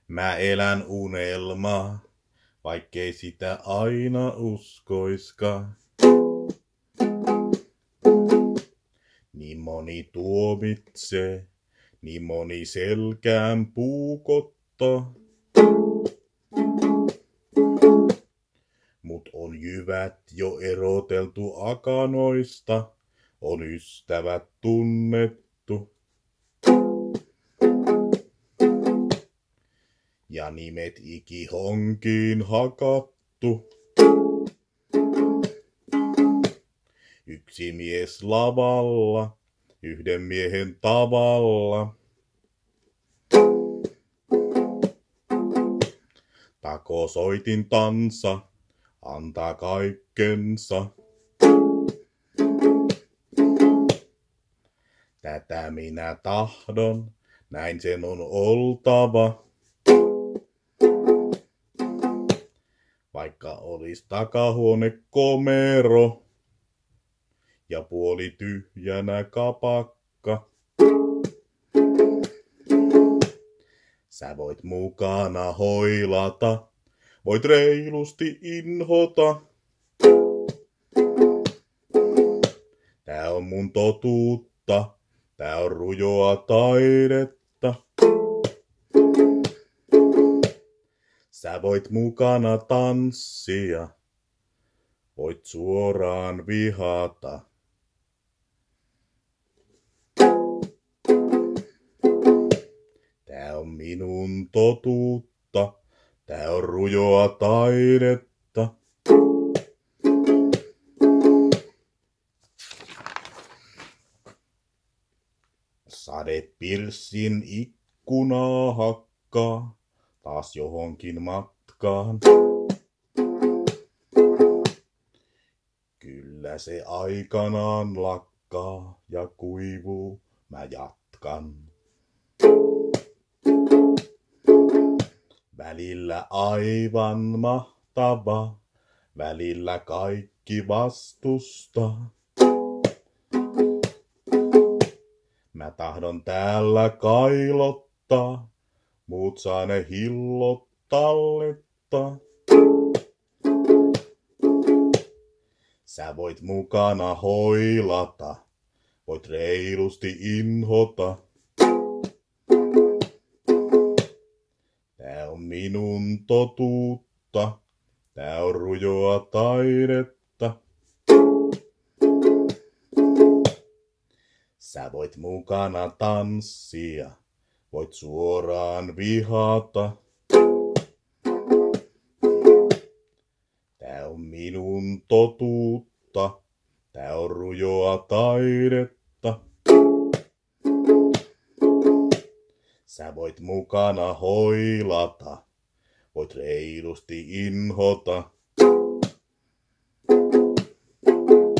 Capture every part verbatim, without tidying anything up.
Mä elän unelmaa, vaikkei sitä aina uskoiskaan. Niin moni tuomitsee, niin moni selkään puukottaa. Mut on jyvät jo eroteltu akanoista, on ystävät tunnettu. Ja nimet ikihonkiin hakattu. Yksi mies lavalla, yhden miehen tavalla. Takosoitin tansa, antaa kaikkensa. Tätä minä tahdon, näin sen on oltava. Vaikka olis takahuone komero ja puoli tyhjänä kapakka. Sä voit mukana hoilata, voit reilusti inhota. Tää on mun totuutta, tää on rujoa taidetta. Sä voit mukana tanssia, voit suoraan vihata. Tää on minun totuutta, tää on rujoa taidetta. Sade pirssin ikkunaa hakkaa, taas johonkin matkaan. Kyllä se aikanaan lakkaa ja kuivuu, mä jatkan. Välillä aivan mahtava, välillä kaikki vastustaa. Mä tahdon täällä kailottaa, muut saa ne hillot tallettaa. Sä voit mukana hoilata, voit reilusti inhota. Tää on minun totuutta, tää on rujoa taidetta. Sä voit mukana tanssia, voit suoraan vihata. Tää on minun totuutta, tää on rujoa taidetta. Sä voit mukana hoilata, voit reilusti inhota.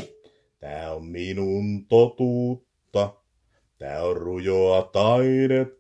Tää on minun totuutta, tää on rujoa taidetta.